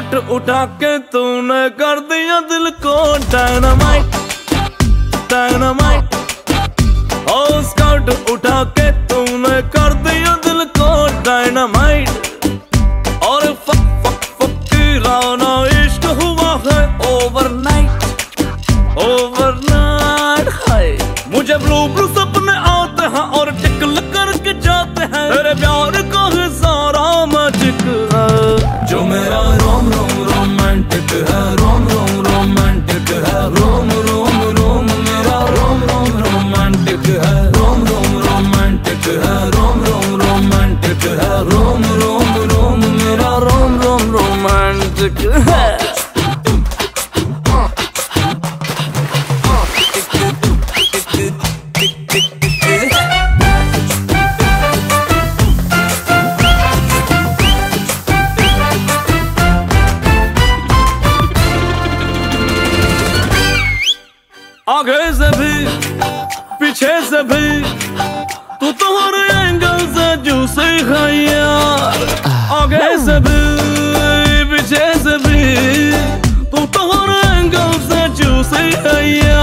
Skirt उठा के तूने कर दिया दिल को डायनामाइट, डायनामाइट। ओ स्कर्ट उठा के तूने कर दिया दिल को डायनामाइट। और फकीराना इश्क हुआ है ओवरनाइट, ओवरनाइट है। मुझे ब्लू ब्लू सपने आते हैं और टिकल करके जाते हैं, तेरे प्यार का है सारा मैजिक है। जो मेरा रोम रोम रोमांटिक है, रोम रोम रोमांटिक है, रोम रोम रोम मेरा रोम रोम रोमांटिक है, रोम रोम रोमांटिक है, रोम रोम रोमांटिक है, रोम रोम रोम मेरा रोम रोम रोमांटिक है। आगे से भी पीछे से भी तू तो हर एंगल से जूसे है यार। आगे से भी पीछे से भी तू तो हर एंगल से जूसे है यार।